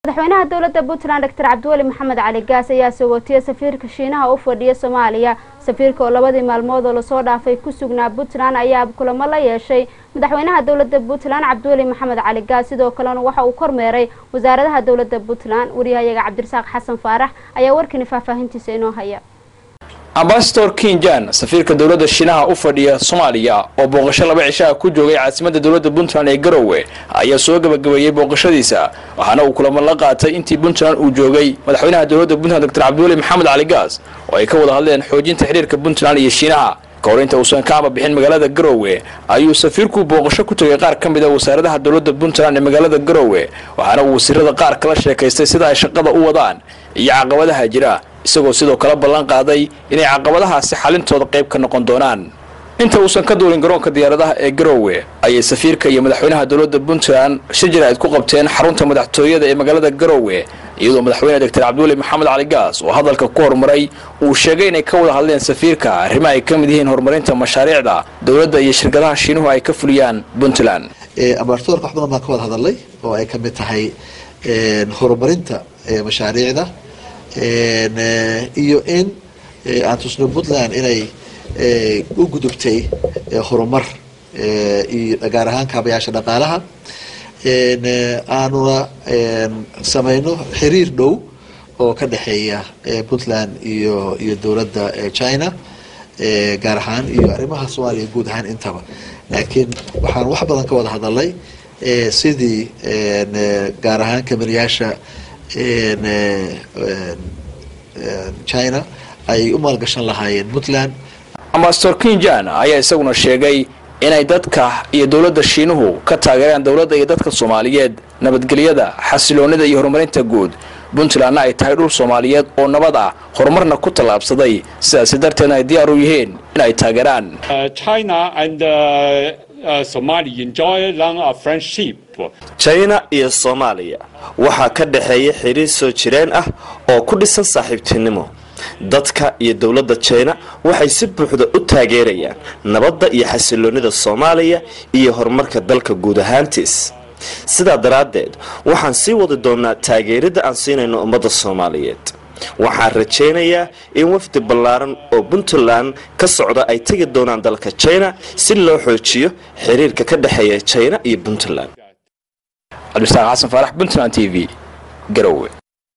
Madaxweynaha Dawladda Puntland Dr. Cabdiweli Maxamed Cali Gaas ayaa Sagootiyey Safiirka Shiinaha u Fadhiya Soomaaliya. Safiirka oo labadii maalmood oo la soo dhaafay ku sugnaa Puntland ayaa kulamo la yeeshay Madaxweynaha Dawladda Puntland Cabdiweli Maxamed Cali Gaas sidoo kalena waxa uu kormeeray wasaaradaha Dawladda Puntland. Wariyahayaga Cabdirasaaq Xasan Faarax ayaa warkani faahfaahintiisa inoo haya. Ambassador Kinjan safiirka dawladda Shiinaha u fadhiya Soomaaliya oo booqasho laba cisho ku joogay caasimadda dawladda Puntland ee Garowe ayaa soo gabagabeeyay booqashadiisa waxaana uu kulamo la qaatay intii Puntland uu joogay madaxweynaha dawladda Puntland Dr. Cabdiweli Maxamed Cali Gaas oo ay ka wada hadleen xoojinta xiriirka Puntland iyo Shiinaha koorinta uusan ka bixin magaalada Garowe ayuu safiirku booqasho ku tagay qaar kamid ah wasaaradaha dawladda Puntland ee magaalada Garowe waxaana uu wasiirada qaar kala sheekaystay sida ay shaqada u wadaan iyo caqabadaha jira isagoo sidoo kale ballan qaaday inay caqabadahaasi xalintooda qayb ka noqon doonaan inta uusan ka duulin garoonka diyaaradaha ee Garowe ayay safiirka iyo madaxweynaha dawladda Puntland shijiraad ku qabteen xarunta madaxtooyada ee magaalada Garowe iyadoo madaxweynaha Dr. Cabdiweli Maxamed Cali Gaas oo hadalka ku hormaray uu sheegay inay ka wada hadleen safiirka arrimaha ay ka mid yihiin horumarinta mashaariicda dawladda iyo shirkadaha Shiinuhu ay ka fuliyaan Puntland abaartoorka wax badan baa ka wada hadalay oo ay ka mid tahay horumarinta mashaariicda iyo in aan tusno Puntland inay u gudubtay horumar iyo gaar ahaan kaabayaasha dhaqaalaha aanuna samayno xiriir dhow oo ka dhaxeeya Puntland iyo dawladda China gaar ahaan iyo arrimaha Soomaaliya guud ahaan intaba laakiin waxaan wax badan ka wada hadalay sidii gaar ahaan kamariyaasha China ay u maalgashan lahaayeen Puntland. Ambassador Kinjan ayaa isaguna sheegay inay dadka iyo dawladda Shiinuhu ka taageeraan dawladda iyo dadka Soomaaliyeed nabadgelyada xasiloonida iyo horumarinta guud Puntland ay tahay dhul Soomaaliyeed oo nabad ah horumarna ku talaabsaday sidaas darteedna ay diyaar u yihiin inay taageeraan China and Somalia enjoy long a friendship. China iyo Soomaaliya waxa ka dhaxeeya xiriir soo jireen ah oo ku dhisan saaxiibtinimo dadka iyo dawladda China waxay si buuxda u taageerayaan nabadda iyo xasiloonida Soomaaliya iyo horumarka dalka guud ahaantiis sida daraadeed waxaan sii wadi doonaa taageerada aan siinayno ummadda Soomaaliyeed waxaan rajaynayaa in wafdi ballaaran oo Puntland ka socda ay tagi doonaan dalka China si loo xoojiyo xiriirka ka dhaxeeya China iyo Puntland. Cabdirasaaq Xasan Faarax, Puntland TV, Garowe.